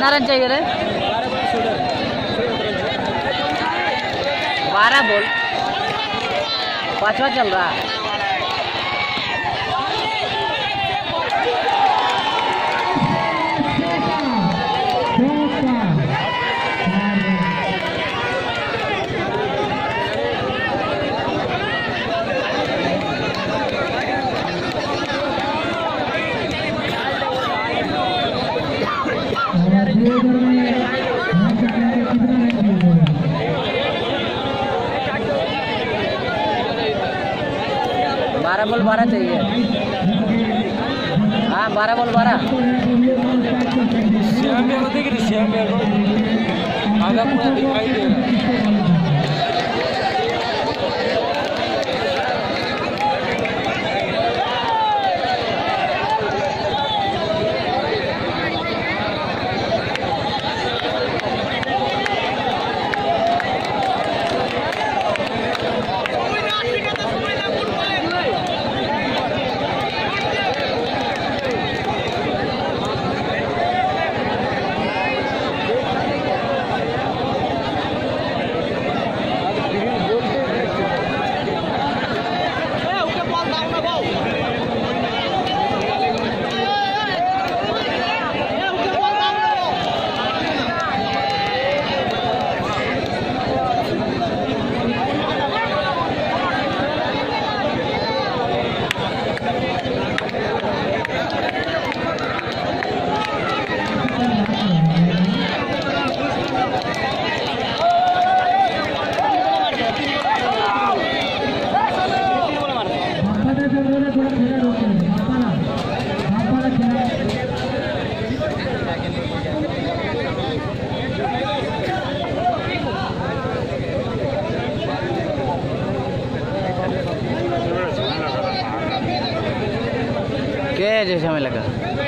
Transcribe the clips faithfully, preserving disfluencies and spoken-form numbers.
कितना रन चाहिए रे? बारह बॉल, पांचवा चल रहा है। बारह बॉल बारह चाहिए। हाँ बारह बॉल बारह। श्याम मेरे को देख रही, श्याम मेरे को आधा पूरा दिखाई दे रहा है। क्या जैसे हमें लगा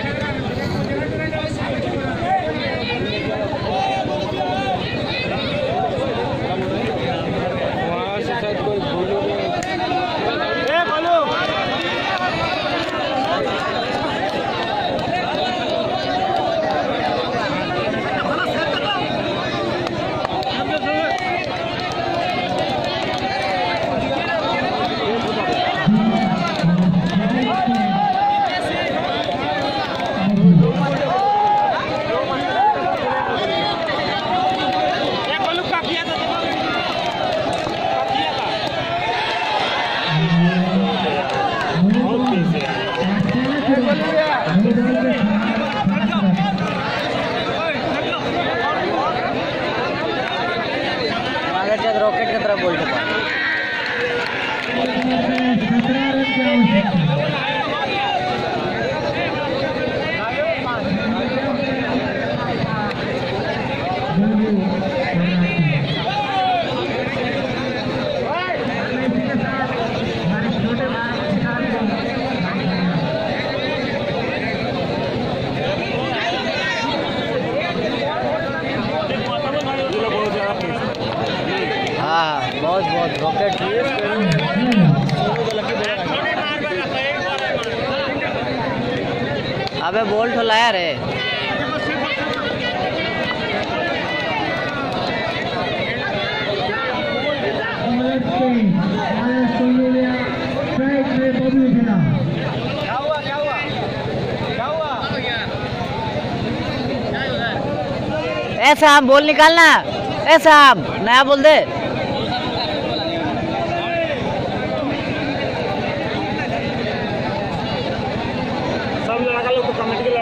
रॉकेट की तरफ बोल बहुत बहुत रॉकेट अबे बॉल तो लाया रे। ऐसा हम बॉल निकालना, ऐसा हम नया बोल दे। सब लगा लो तो कमेंट